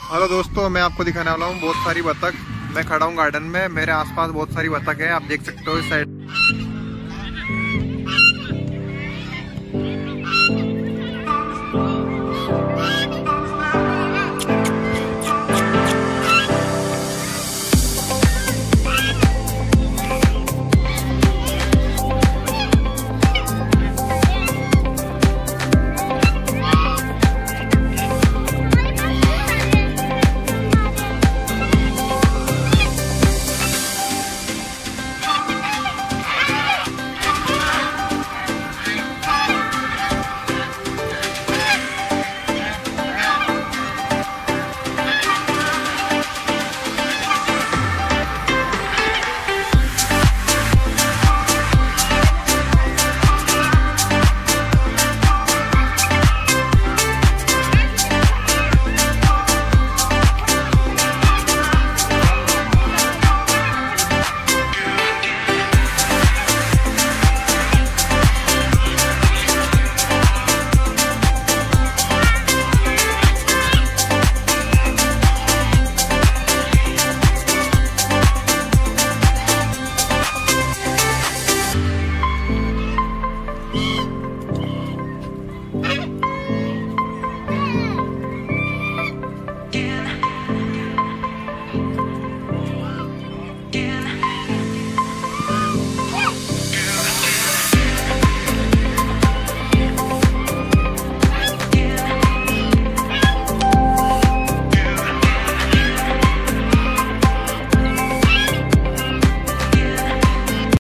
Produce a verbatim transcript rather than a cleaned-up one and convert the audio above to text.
Hello दोस्तों, मैं आपको दिखाने वाला हूँ बहुत सारी बतख। मैं खड़ा हूँ गार्डन में, मेरे आसपास बहुत सारी बतख है, आप देख सकते हो इस साइड।